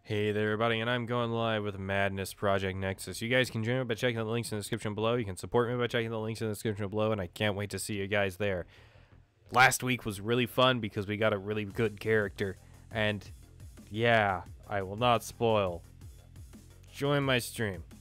Hey there everybody, and I'm going live with Madness Project Nexus. You guys can join me by checking the links in the description below. You can support me by checking the links in the description below, and I can't wait to see you guys there. Last week was really fun because we got a really good character, and yeah, I will not spoil. Join my stream.